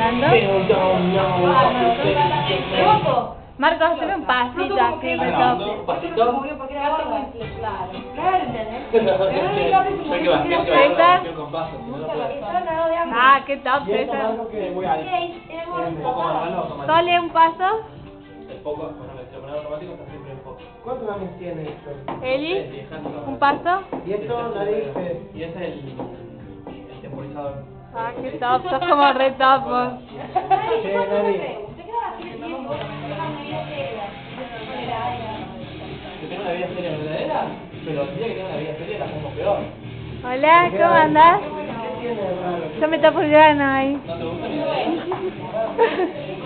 hablando. Marcos, hazme un pasito así, retop. ¿Un pasito? César. Ah, qué top, César. Sole, un paso. El foco, bueno, el celular automático está siempre en foco. ¿Cuántos años tiene esto? Eli, un paso. Y esto, nariz. Y ese es el temporizador. Ah, qué top, sos como re top vos. Che, nariz. Que tengo una vida seria verdadera, pero el día que tengo una vida seria la pongo peor. Hola, ¿cómo andás? ¿Qué tiene de raro? Yo me tapo el grano ahí. ¿No te gusta mi vida?